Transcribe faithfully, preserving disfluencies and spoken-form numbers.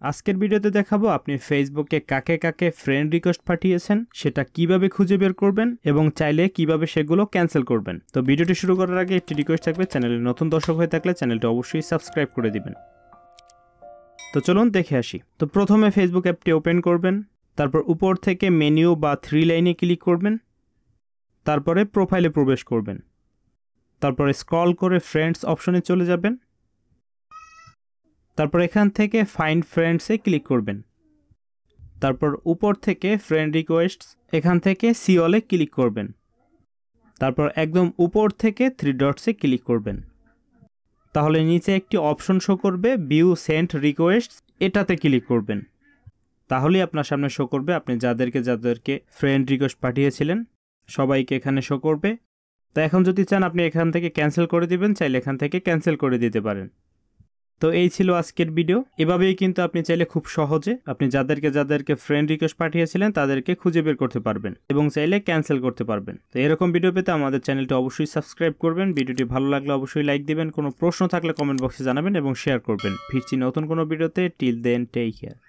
আজকের ভিডিওতে দেখাবো আপনি ফেসবুকে কাকে কাকে ফ্রেন্ড রিকোয়েস্ট পাঠিয়েছেন সেটা কিভাবে খুঁজে বের করবেন এবং চাইলে কিভাবে সেগুলো ক্যান্সেল করবেন। তো ভিডিওটি শুরু করার আগে একটি রিকোয়েস্ট থাকবে, চ্যানেলে নতুন দর্শক হয়ে থাকলে চ্যানেলটি অবশ্যই সাবস্ক্রাইব করে দিবেন। তো চলুন দেখে আসি। তো প্রথমে ফেসবুক অ্যাপটি ওপেন করবেন, তারপর উপর থেকে মেনু বা থ্রি লাইনে ক্লিক করবেন, তারপরে প্রোফাইলে প্রবেশ করবেন, তারপরে স্ক্রল করে ফ্রেন্ডস অপশনে চলে যাবেন, তারপর এখান থেকে ফাইন্ড ফ্রেন্ডসে ক্লিক করবেন, তারপর উপর থেকে ফ্রেন্ড রিকোয়েস্টস এখান থেকে সি অলে ক্লিক করবেন, তারপর একদম উপর থেকে থ্রি ডটসে ক্লিক করবেন। তাহলে নিচে একটি অপশন শো করবে ভিউ সেন্ট রিকোয়েস্টস, এটাতে ক্লিক করবেন। তাহলেই আপনার সামনে শো করবে আপনি যাদেরকে যাদেরকে ফ্রেন্ড রিকোয়েস্ট পাঠিয়েছিলেন সবাইকে এখানে শো করবে। তো এখন যদি চান আপনি এখান থেকে ক্যান্সেল করে দিবেন, চাইলে এখান থেকে ক্যান্সেল করে দিতে পারেন। তো এই ছিল আজকের ভিডিও। এভাবেই কিন্তু আপনি চাইলে খুব সহজে আপনি যাদেরকে যাদেরকে ফ্রেন্ড রিকোয়েস্ট পাঠিয়েছিলেন তাদেরকে খুঁজে বের করতে পারবেন এবং চাইলে ক্যান্সেল করতে পারবেন। তো এরকম ভিডিও পেতে আমাদের চ্যানেলটি অবশ্যই সাবস্ক্রাইব করবেন। ভিডিওটি ভালো লাগলে অবশ্যই লাইক দিবেন, কোনো প্রশ্ন থাকলে কমেন্ট বক্সে জানাবেন এবং শেয়ার করবেন। ফিরছি নতুন কোনো ভিডিওতে। Till then, take care.